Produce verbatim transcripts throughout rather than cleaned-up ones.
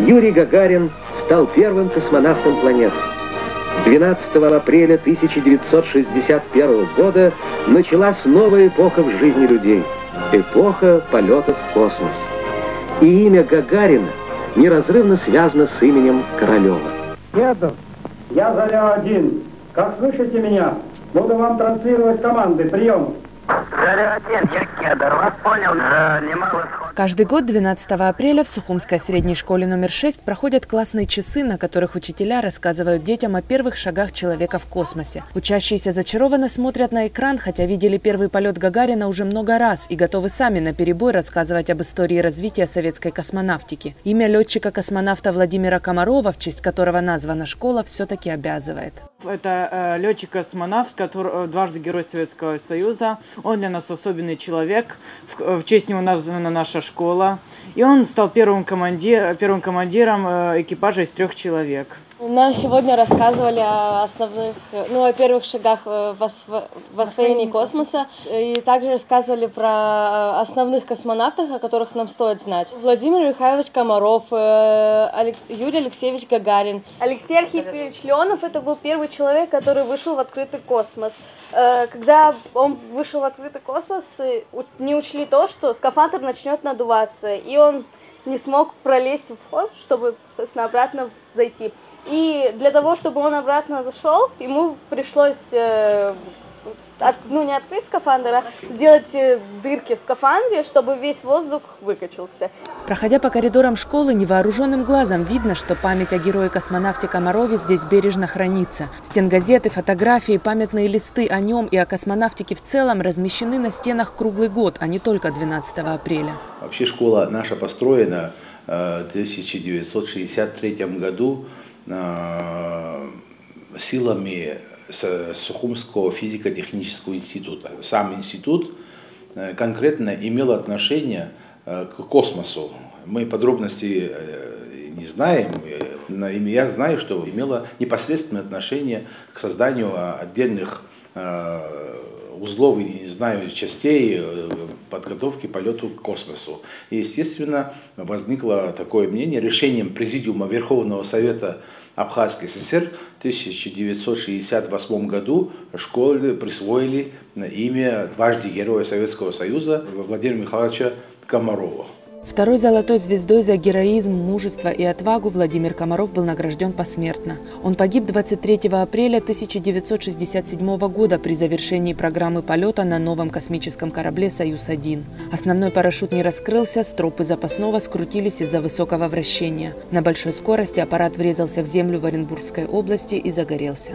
Юрий Гагарин стал первым космонавтом планеты. двенадцатого апреля тысяча девятьсот шестьдесят первого года началась новая эпоха в жизни людей. Эпоха полетов в космос. И имя Гагарина неразрывно связано с именем Королева. Дедов, я Заря один. Как слышите меня? Буду вам транслировать команды. Прием. Заря один, я Кедр. Вас понял, немало. Каждый год двенадцатого апреля в Сухумской средней школе номер шесть проходят классные часы, на которых учителя рассказывают детям о первых шагах человека в космосе. Учащиеся зачарованно смотрят на экран, хотя видели первый полет Гагарина уже много раз и готовы сами наперебой рассказывать об истории развития советской космонавтики. Имя летчика-космонавта Владимира Комарова, в честь которого названа школа, все-таки обязывает. Это э, летчик-космонавт, который дважды Герой Советского Союза. Он для нас особенный человек. В, в честь него названа наша школа. И он стал первым, командир, первым командиром э, экипажа из трех человек. Нам сегодня рассказывали о основных, ну, о первых шагах в освоении космоса. И также рассказывали про основных космонавтах, о которых нам стоит знать. Владимир Михайлович Комаров, Юрий Алексеевич Гагарин. Алексей Архипович Леонов – это был первый человек, который вышел в открытый космос. Когда он вышел в открытый космос, не учли то, что скафандр начнет надуваться, и он не смог пролезть в вход, чтобы, собственно, обратно зайти. И для того, чтобы он обратно зашел, ему пришлось, э, от, ну, не открыть скафандр, а сделать дырки в скафандре, чтобы весь воздух выкачался. Проходя по коридорам школы, невооруженным глазом видно, что память о герое-космонавте Комарове здесь бережно хранится. Стенгазеты, фотографии, памятные листы о нем и о космонавтике в целом размещены на стенах круглый год, а не только двенадцатого апреля. Вообще школа наша построена в тысяча девятьсот шестьдесят третьем году силами Сухумского физико-технического института. Сам институт конкретно имел отношение к космосу. Мы подробности не знаем, но я знаю, что имело непосредственное отношение к созданию отдельных узлов, не знаю, частей подготовки к полету к космосу. И, естественно, возникло такое мнение решением Президиума Верховного Совета Абхазской ССР в тысяча девятьсот шестьдесят восьмом году школе присвоили имя дважды Героя Советского Союза Владимира Михайловича Комарова. Второй золотой звездой за героизм, мужество и отвагу Владимир Комаров был награжден посмертно. Он погиб двадцать третьего апреля тысяча девятьсот шестьдесят седьмого года при завершении программы полета на новом космическом корабле «Союз один». Основной парашют не раскрылся, стропы запасного скрутились из-за высокого вращения. На большой скорости аппарат врезался в землю в Оренбургской области и загорелся.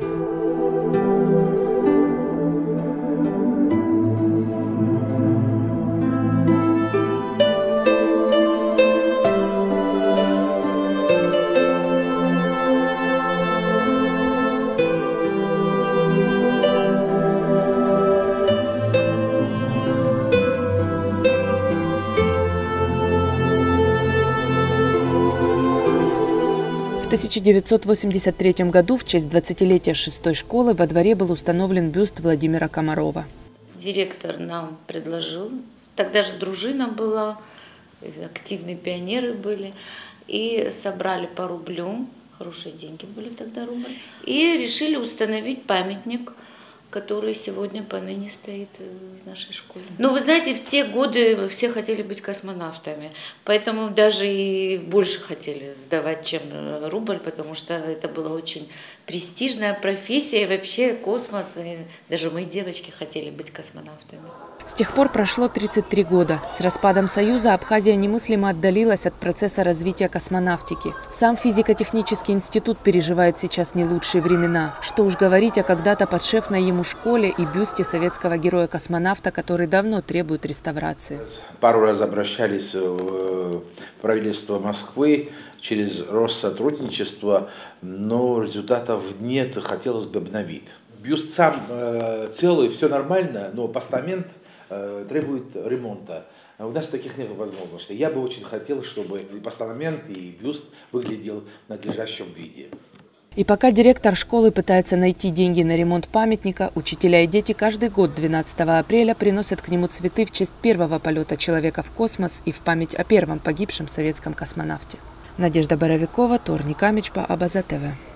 В тысяча девятьсот восемьдесят третьем году в честь двадцатилетия шестой школы во дворе был установлен бюст Владимира Комарова. Директор нам предложил, тогда же дружина была, активные пионеры были, и собрали по рублю, хорошие деньги были тогда рубль, и решили установить памятник, который сегодня поныне стоит в нашей школе. Ну, вы знаете, в те годы все хотели быть космонавтами, поэтому даже и больше хотели сдавать, чем рубль, потому что это была очень престижная профессия, и вообще космос, и даже мы, девочки, хотели быть космонавтами. С тех пор прошло тридцать три года. С распадом Союза Абхазия немыслимо отдалилась от процесса развития космонавтики. Сам физико-технический институт переживает сейчас не лучшие времена. Что уж говорить о когда-то подшефной ему школе и бюсте советского героя-космонавта, который давно требует реставрации. Пару раз обращались в правительство Москвы через Россотрудничество, но результатов нет, хотелось бы обновить. Бюст сам э, целый, все нормально, но постамент э, требует ремонта. У нас таких нет возможностей. Я бы очень хотел, чтобы и постамент, и бюст выглядел в надлежащем виде. И пока директор школы пытается найти деньги на ремонт памятника, учителя и дети каждый год двенадцатого апреля приносят к нему цветы в честь первого полета человека в космос и в память о первом погибшем советском космонавте. Надежда Боровикова, Торник Амичпа, Абаза ТВ.